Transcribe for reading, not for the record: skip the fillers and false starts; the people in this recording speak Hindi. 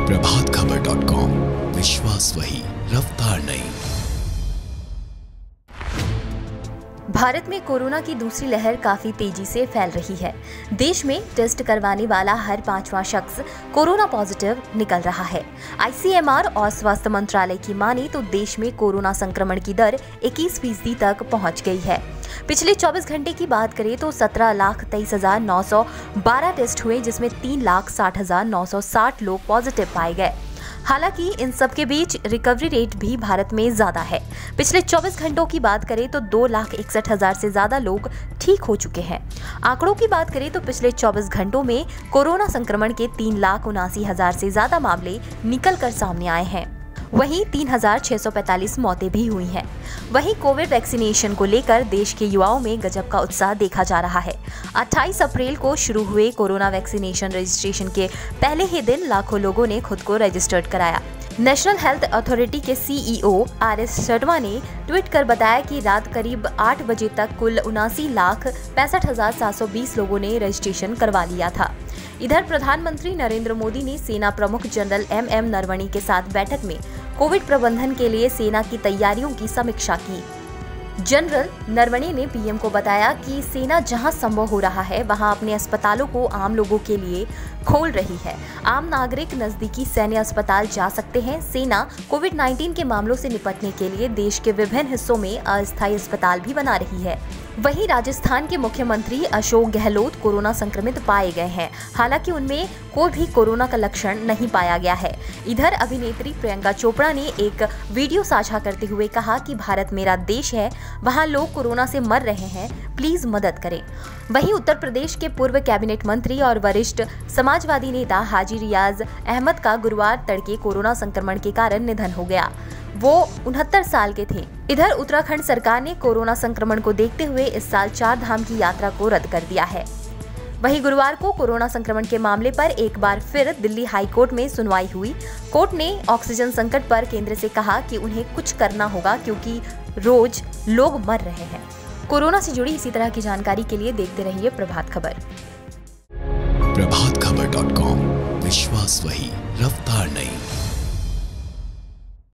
प्रभातखबर.com, विश्वास वही, रफ्तार नहीं। भारत में कोरोना की दूसरी लहर काफी तेजी से फैल रही है। देश में टेस्ट करवाने वाला हर 5वां शख्स कोरोना पॉजिटिव निकल रहा है। ICMR और स्वास्थ्य मंत्रालय की माने तो देश में कोरोना संक्रमण की दर 21% तक पहुंच गई है। पिछले 24 घंटे की बात करें तो 17,23,912 टेस्ट हुए, जिसमें 3,60,960 लोग पॉजिटिव पाए गए। हालांकि इन सब के बीच रिकवरी रेट भी भारत में ज्यादा है। पिछले 24 घंटों की बात करें तो 2,61,000 से ज्यादा लोग ठीक हो चुके हैं। आंकड़ों की बात करें तो पिछले 24 घंटों में कोरोना संक्रमण के 3,79,000 से ज्यादा मामले निकल कर सामने आए हैं। वहीं 3,645 मौतें भी हुई हैं। वहीं कोविड वैक्सीनेशन को लेकर देश के युवाओं में गजब का उत्साह देखा जा रहा है। 28 अप्रैल को शुरू हुए कोरोना वैक्सीनेशन रजिस्ट्रेशन के पहले ही दिन लाखों लोगों ने खुद को रजिस्टर्ड कराया। नेशनल हेल्थ अथॉरिटी के CEO RS शर्मा ने ट्वीट कर बताया कि रात करीब 8 बजे तक कुल 79,65,720 लोगों ने रजिस्ट्रेशन करवा लिया था। इधर प्रधानमंत्री नरेंद्र मोदी ने सेना प्रमुख जनरल MM नरवणे के साथ बैठक में कोविड प्रबंधन के लिए सेना की तैयारियों की समीक्षा की। जनरल नरवणे ने PM को बताया कि सेना जहां संभव हो रहा है वहां अपने अस्पतालों को आम लोगों के लिए खोल रही है। आम नागरिक नजदीकी सैन्य अस्पताल जा सकते हैं। सेना कोविड-19 के मामलों से निपटने के लिए देश के विभिन्न हिस्सों में अस्थायी अस्पताल भी बना रही है। वहीं राजस्थान के मुख्यमंत्री अशोक गहलोत कोरोना संक्रमित पाए गए हैं। हालांकि उनमें कोई भी कोरोना का लक्षण नहीं पाया गया है। इधर अभिनेत्री प्रियंका चोपड़ा ने एक वीडियो साझा करते हुए कहा कि भारत मेरा देश है, वहां लोग कोरोना से मर रहे हैं, प्लीज मदद करें। वहीं उत्तर प्रदेश के पूर्व कैबिनेट मंत्री और वरिष्ठ समाजवादी नेता हाजी रियाज अहमद का गुरुवार तड़के कोरोना संक्रमण के कारण निधन हो गया। वो 69 साल के थे। इधर उत्तराखंड सरकार ने कोरोना संक्रमण को देखते हुए इस साल 4 धाम की यात्रा को रद्द कर दिया है। वहीं गुरुवार को कोरोना संक्रमण के मामले पर एक बार फिर दिल्ली हाई कोर्ट में सुनवाई हुई। कोर्ट ने ऑक्सीजन संकट पर केंद्र से कहा कि उन्हें कुछ करना होगा क्योंकि रोज लोग मर रहे हैं। कोरोना से जुड़ी इसी तरह की जानकारी के लिए देखते रहिए प्रभात खबर। प्रभातखबर.com, विश्वास वही, रफ्तार नहीं।